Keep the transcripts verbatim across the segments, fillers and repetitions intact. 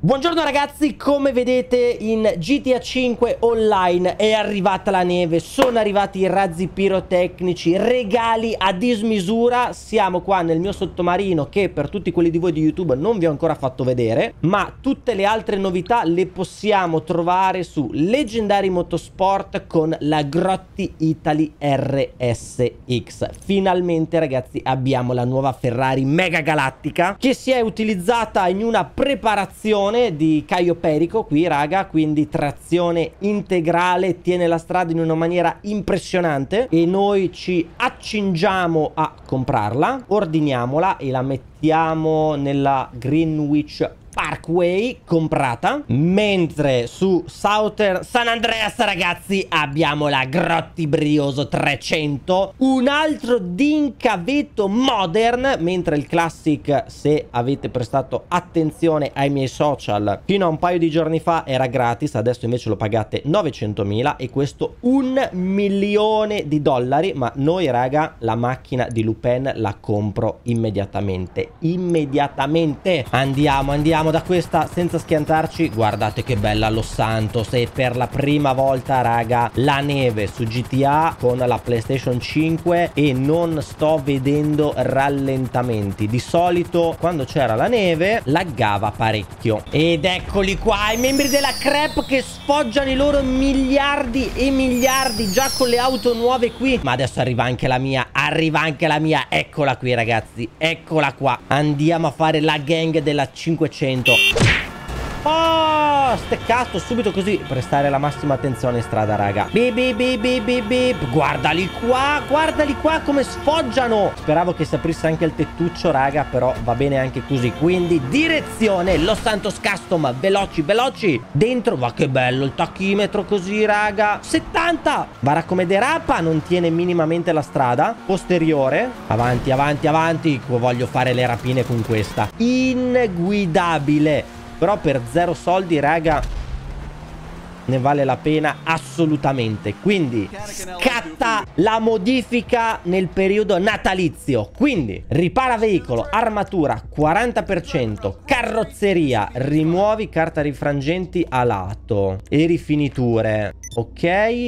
Buongiorno ragazzi, come vedete in G T A cinque Online è arrivata la neve, sono arrivati i razzi pirotecnici, regali a dismisura. Siamo qua nel mio sottomarino che per tutti quelli di voi di YouTube non vi ho ancora fatto vedere, ma tutte le altre novità le possiamo trovare su Leggendary Motorsport con la Grotti Italy R S X. Finalmente ragazzi abbiamo la nuova Ferrari Mega Galattica che si è utilizzata in una preparazione di Caio Perico qui raga, quindi trazione integrale, tiene la strada in una maniera impressionante e noi ci accingiamo a comprarla, ordiniamola e la mettiamo nella Greenwich Parkway comprata, mentre su Southern San Andreas ragazzi abbiamo la Grotti Brioso trecento, un altro Dincaveto Modern, mentre il Classic, se avete prestato attenzione ai miei social, fino a un paio di giorni fa era gratis, adesso invece lo pagate novecentomila e questo un milione di dollari, ma noi raga la macchina di Lupin la compro immediatamente, immediatamente, andiamo, andiamo da questa senza schiantarci. Guardate che bella Los Santos, e per la prima volta raga la neve su G T A con la PlayStation cinque e non sto vedendo rallentamenti. Di solito quando c'era la neve laggava parecchio. Ed eccoli qua i membri della Crep che sfoggiano i loro miliardi e miliardi già con le auto nuove qui. Ma adesso arriva anche la mia, arriva anche la mia, eccola qui ragazzi, eccola qua. Andiamo a fare la gang della cinquecento. Oh, steccato subito così, prestare la massima attenzione in strada raga. Bip bip bip bip bip bip. Guardali qua, guardali qua come sfoggiano. Speravo che si aprisse anche il tettuccio raga, però va bene anche così. Quindi direzione Los Santos Custom, veloci veloci. Dentro, va che bello il tachimetro così raga. settanta. Guarda come derapa, non tiene minimamente la strada. Posteriore, avanti avanti avanti. Voglio fare le rapine con questa. Inguidabile. Però per zero soldi raga ne vale la pena assolutamente. Quindi scatta la modifica nel periodo natalizio. Quindi ripara veicolo, armatura quaranta per cento, carrozzeria, rimuovi carta rifrangenti a lato e rifiniture. Ok,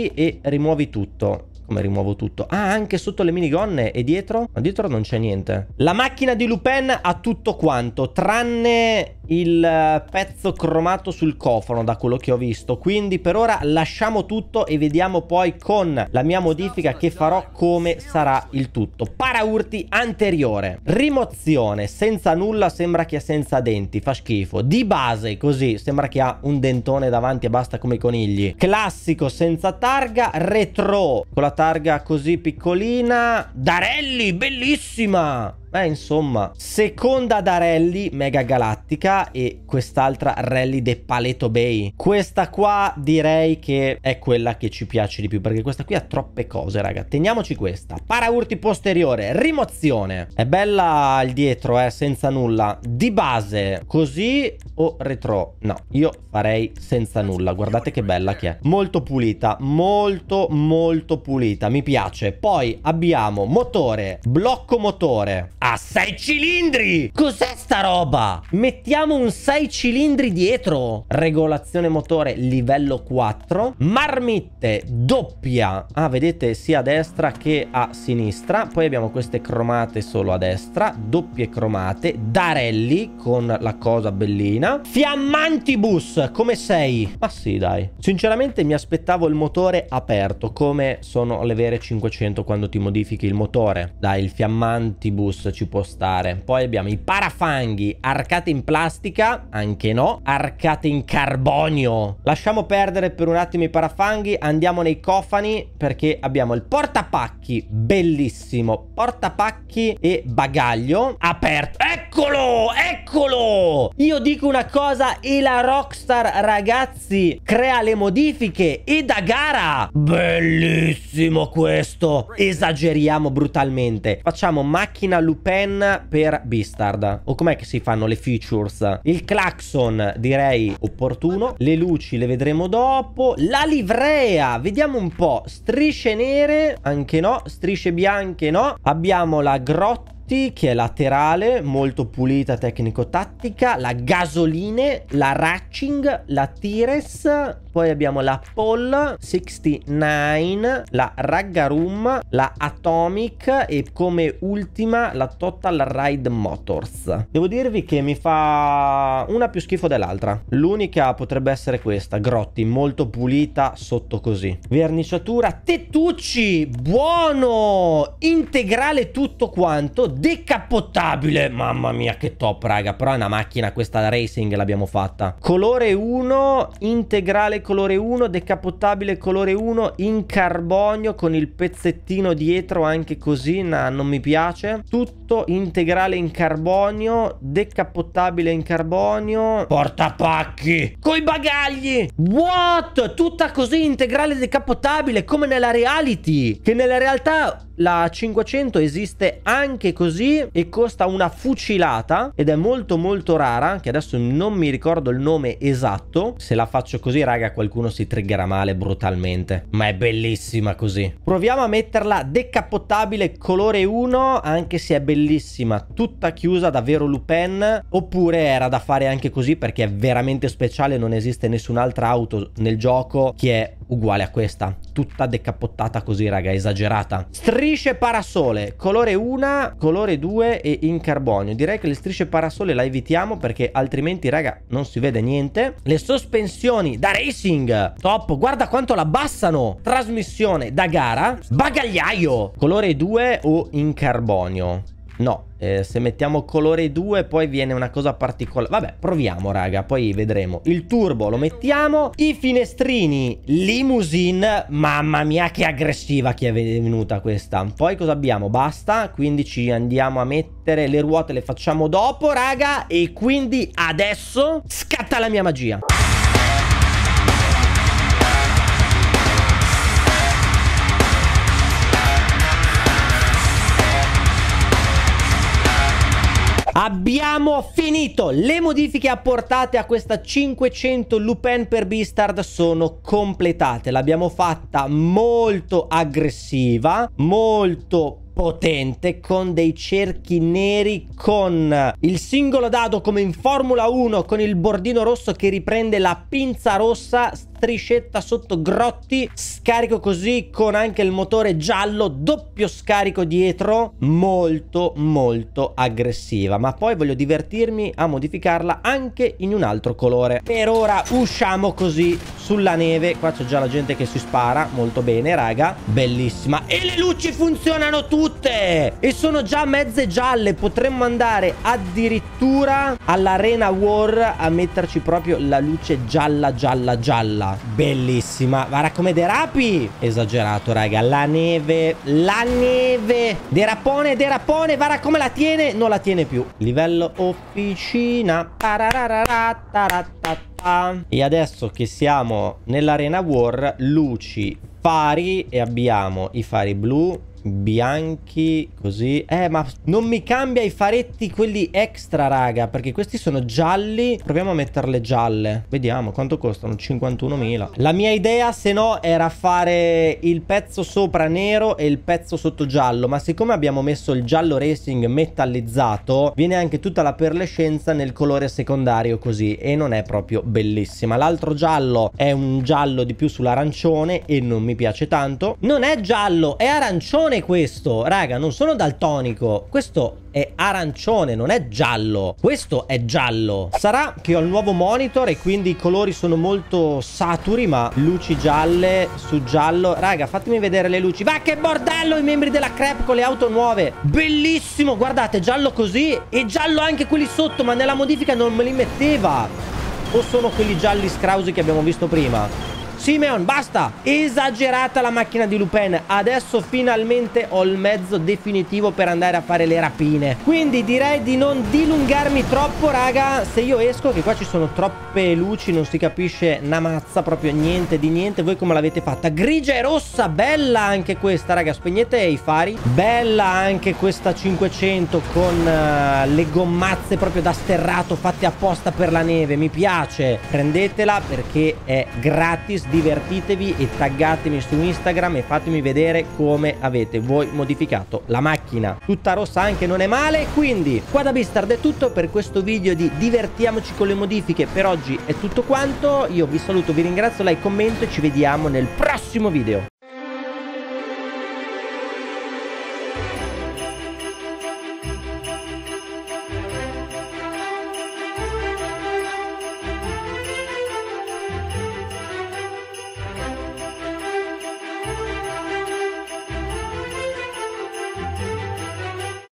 e rimuovi tutto. Come rimuovo tutto? Ah, anche sotto le minigonne. E dietro? Ma dietro non c'è niente. La macchina di Lupin ha tutto quanto, tranne il pezzo cromato sul cofano, da quello che ho visto. Quindi per ora lasciamo tutto e vediamo poi con la mia modifica che farò come sarà il tutto. Paraurti anteriore, rimozione, senza nulla, sembra che è senza denti, fa schifo. Di base così, sembra che ha un dentone davanti e basta come i conigli. Classico senza targa, retro con la targa così piccolina. Darelli, bellissima! Beh, insomma, seconda da rally Mega Galattica e quest'altra rally de Paleto Bay. Questa qua direi che è quella che ci piace di più, perché questa qui ha troppe cose, raga. Teniamoci questa. Paraurti posteriore, rimozione. È bella il dietro, eh, senza nulla. Di base, così o retro? No, io farei senza nulla. Guardate che bella che è. Molto pulita, molto molto pulita. Mi piace. Poi abbiamo motore, blocco motore a sei cilindri. Cos'è sta roba? Mettiamo un sei cilindri dietro. Regolazione motore livello quattro. Marmitte doppia. Ah, vedete, sia a destra che a sinistra. Poi abbiamo queste cromate solo a destra. Doppie cromate. Darelli con la cosa bellina. Fiammantibus, come sei? Ma sì, dai. Sinceramente mi aspettavo il motore aperto, come sono le vere cinquecento quando ti modifichi il motore. Dai, il fiammantibus ci può stare. Poi abbiamo i parafanghi, arcate in plastica, anche no, arcate in carbonio. Lasciamo perdere per un attimo i parafanghi, andiamo nei cofani perché abbiamo il portapacchi, bellissimo, portapacchi e bagaglio aperto. Eccolo, eccolo! Io dico una cosa e la Rockstar ragazzi crea le modifiche e da gara. Bellissimo questo. Esageriamo brutalmente. Facciamo macchina Lupin per Bistard. O com'è che si fanno le features? Il clacson direi opportuno. Le luci le vedremo dopo. La livrea, vediamo un po'. Strisce nere, anche no. Strisce bianche no. Abbiamo la grotta Grotti, che è laterale, molto pulita, tecnico-tattica, la Gasoline, la Ratching, la Tires, poi abbiamo la Paul sessantanove, la Raggarum, la Atomic e come ultima la Total Ride Motors. Devo dirvi che mi fa una più schifo dell'altra. L'unica potrebbe essere questa, Grotti, molto pulita sotto così. Verniciatura, tettucci, buono, integrale tutto quanto, decappottabile, mamma mia che top raga, però è una macchina questa racing l'abbiamo fatta. Colore uno, integrale colore uno, decappottabile colore uno, in carbonio con il pezzettino dietro anche così, nah, non mi piace. Tutto integrale in carbonio, decappottabile in carbonio, portapacchi coi bagagli, what? Tutta così integrale decappottabile come nella reality, che nella realtà la cinquecento esiste anche così e costa una fucilata ed è molto molto rara, che adesso non mi ricordo il nome esatto. Se la faccio così raga qualcuno si triggerà male brutalmente, ma è bellissima così. Proviamo a metterla decappottabile colore uno, anche se è bellissima tutta chiusa davvero Lupin, oppure era da fare anche così perché è veramente speciale, non esiste nessun'altra auto nel gioco che è uguale a questa, tutta decappottata così raga, esagerata. Strisce parasole colore uno, colore due e in carbonio. Direi che le strisce parasole la evitiamo perché altrimenti raga non si vede niente. Le sospensioni da racing top, guarda quanto la abbassano. Trasmissione da gara, bagagliaio colore due o in carbonio. No, eh, se mettiamo colore due poi viene una cosa particolare. Vabbè, proviamo raga, poi vedremo. Il turbo lo mettiamo. I finestrini limousine. Mamma mia che aggressiva che è venuta questa. Poi cosa abbiamo? Basta, quindi ci andiamo a mettere le ruote, le facciamo dopo raga. E quindi adesso scatta la mia magia. Abbiamo finito. Le modifiche apportate a questa cinquecento Lupin per Beastard sono completate. L'abbiamo fatta molto aggressiva, molto potente, con dei cerchi neri, con il singolo dado come in Formula uno, con il bordino rosso che riprende la pinza rossa, striscetta sotto Grotti, scarico così con anche il motore giallo, doppio scarico dietro, molto molto aggressiva, ma poi voglio divertirmi a modificarla anche in un altro colore. Per ora usciamo così sulla neve. Qua c'è già la gente che si spara, molto bene raga, bellissima, e le luci funzionano tutte e sono già mezze gialle. Potremmo andare addirittura all'Arena War a metterci proprio la luce gialla gialla gialla. Bellissima, guarda come derapi, esagerato raga. La neve, la neve, derapone, derapone, guarda come la tiene, non la tiene più. Livello officina. E adesso che siamo nell'Arena War, luci, fari, e abbiamo i fari blu, bianchi, così. Eh ma non mi cambia i faretti quelli extra raga, perché questi sono gialli. Proviamo a metterle gialle, vediamo quanto costano. cinquantunomila. La mia idea se no era fare il pezzo sopra nero e il pezzo sotto giallo, ma siccome abbiamo messo il giallo racing metallizzato, viene anche tutta la perlescenza nel colore secondario così, e non è proprio bellissima. L'altro giallo è un giallo di più sull'arancione e non mi piace tanto. Non è giallo, è arancione questo raga, non sono daltonico, questo è arancione, non è giallo, questo è giallo. Sarà che ho il nuovo monitor e quindi i colori sono molto saturi, ma luci gialle su giallo. Raga, fatemi vedere le luci. Va che bordello, i membri della Crep con le auto nuove, bellissimo, guardate, giallo così e giallo anche quelli sotto, ma nella modifica non me li metteva. O sono quelli gialli scrausi che abbiamo visto prima? Simeon, basta! Esagerata la macchina di Lupin. Adesso finalmente ho il mezzo definitivo per andare a fare le rapine. Quindi direi di non dilungarmi troppo, raga. Se io esco, che qua ci sono troppe luci, non si capisce una mazza, proprio niente di niente. Voi come l'avete fatta? Grigia e rossa, bella anche questa, raga. Spegnete i fari. Bella anche questa cinquecento con uh, le gommazze proprio da sterrato, fatte apposta per la neve. Mi piace. Prendetela perché è gratis divertitevi e taggatemi su Instagram e fatemi vedere come avete voi modificato la macchina. Tutta rossa anche non è male. Quindi qua da Beastard è tutto per questo video di divertiamoci con le modifiche. Per oggi è tutto quanto. Io vi saluto, vi ringrazio, like, commento e ci vediamo nel prossimo video.